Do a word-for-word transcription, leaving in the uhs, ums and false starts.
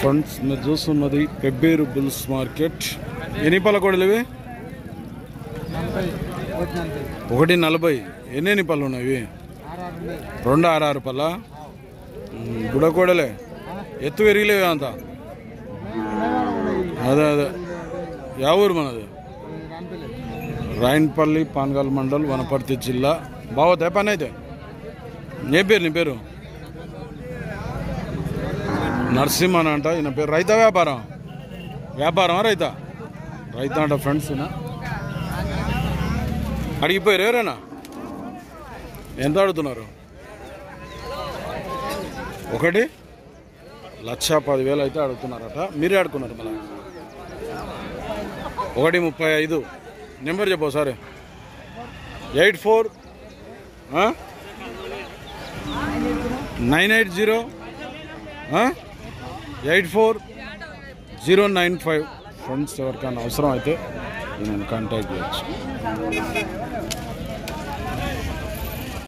Friends మీరు చూస్తున్నది Pebbair bulls market. ఎన్ని పళ్ళ కోడలు ఇవి? ఒకటి నలభై. ఎన్ని ఎన్ని పళ్ళు ఉన్నాయి ఇవి? రెండు ఆరు ఆరు పళ్ళ బుడకోడలే. ఎత్తు పెరిగిలేవే అంత? అదే అదే. యా ఊరు మనది? రాయన్పల్లి, పాన్గాల్ మండల్, వనపర్తి జిల్లా. బావతే పని అయితే. ఏ పేరు నీ పేరు? నరసింహన్ అంట. ఈయన పేరు రైతా వ్యాపారం? వ్యాపారమా రైతా? రైతా అంట ఫ్రెండ్స్. ఈయన అడిగిపోయారు ఎవరైనా? ఎంత అడుగుతున్నారు? ఒకటి లక్ష పదివేలు అయితే అడుగుతున్నారట. మీరే అడుగుతున్నారు మళ్ళీ. ఒకటి ముప్పై ఐదు. నెంబర్ చెప్పు సరే. Eight four nine eight zero eight four zero nine five. Friends ఎవరికైనా అవసరం అయితే నేను కాంటాక్ట్ చేయొచ్చు.